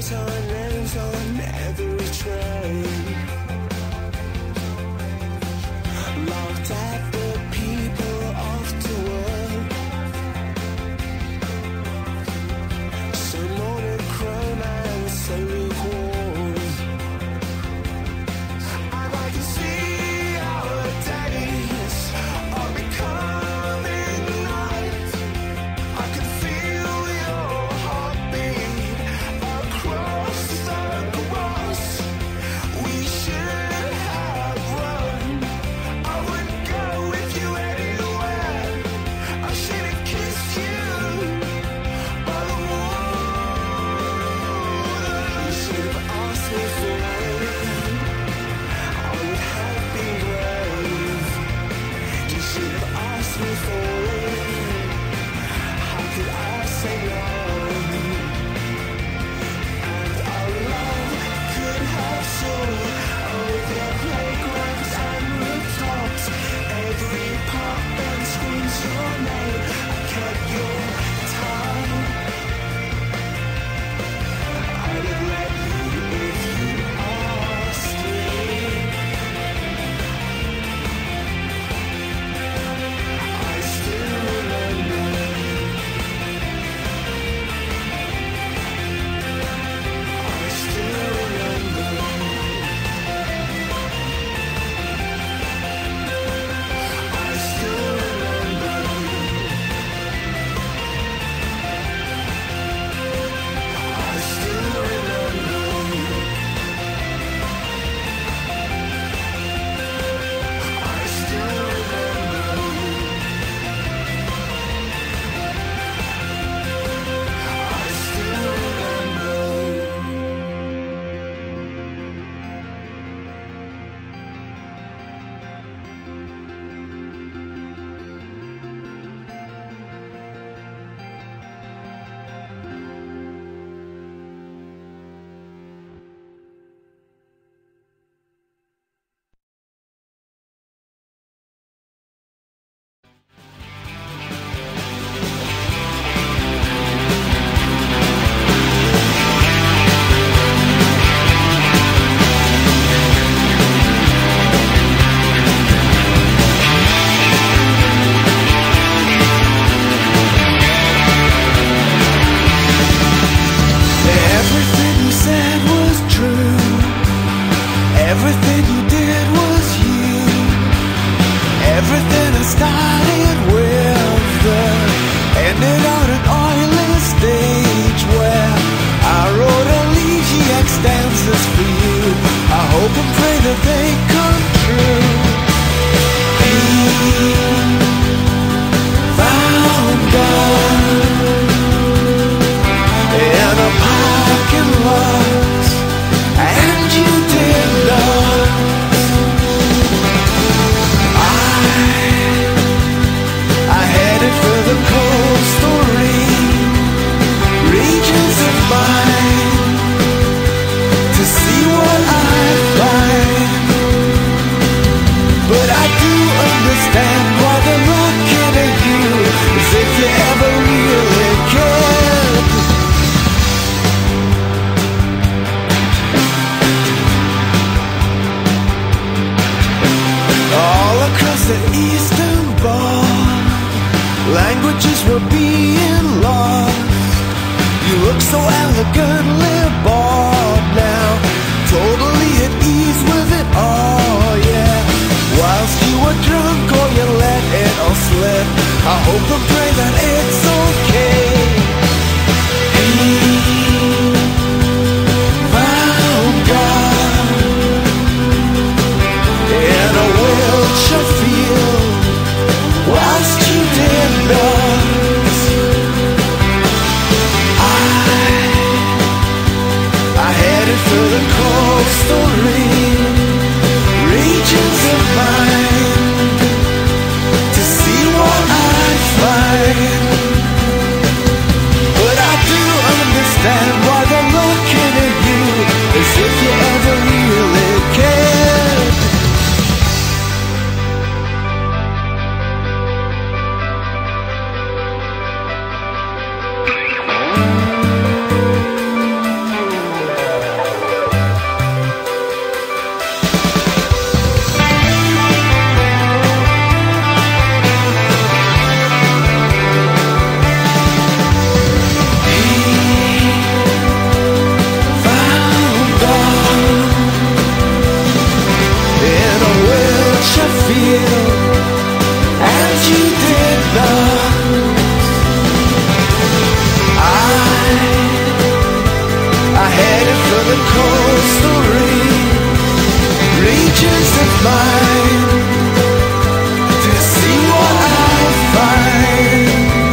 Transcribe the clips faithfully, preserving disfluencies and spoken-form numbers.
our names on every train. Locked at the people off to work. Some monochrome and some lukewarm. And I can see our days are becoming night. I can feel your heartbeat across the grass. We should have run. I wouldn't go with you anywhere. I should have kissed you by the water. You should have asked me for it. I would have been brave. You should have asked me for it. How could I say no? And our love could have soared over playgrounds and rooftops. Every pop band screams your name. I kept your time. I'd have let you if you asked me. I still remember. I still remember. I still remember. I still remember. I still remember. I still Everything you said was true. Everything you did was you. Everything I started with uh, ended on an oily stage where I wrote elegiac stanzas for you. I hope and pray that they come true. He found God in a parking lot, and you did not. I, I headed for the coastal rain, regions of mine, to see what I find. But I do understand why they're looking at you, as if you ever really cared. All across the eastern bar, languages were being lost. You look so elegantly bored now, totally at ease with it all, yeah. Whilst you were drunk or you let it all slip, I hope and pray that it's okay. He found God in a Wiltshire field, whilst you did not. I, I headed for the coastal rain, regions of mine, to see what I find. But I do understand why they're looking at you, as if you ever really cared. mine to see what I'll find.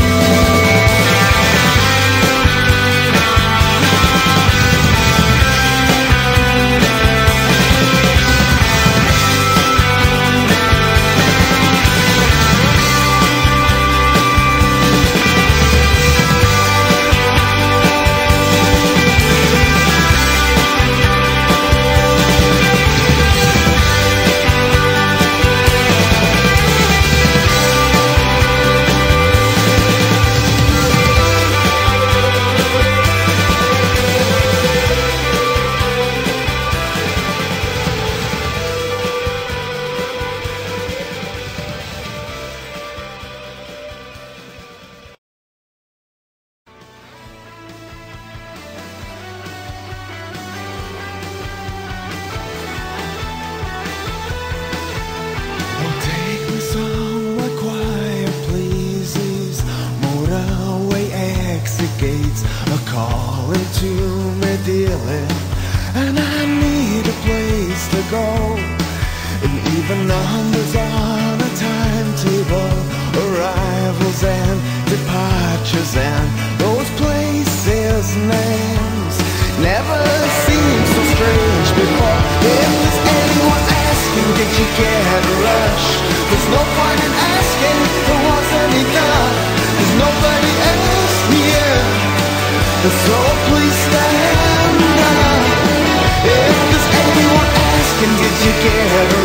Gates are calling to me dearly, and I need a place to go. And even numbers on a timetable, arrivals and departures, and those places' names never seemed so strange before. If there's anyone asking, did you get a rush? There's no point in asking, there wasn't enough. There's nobody else here, so please stand up. If there's anyone asking, did you get a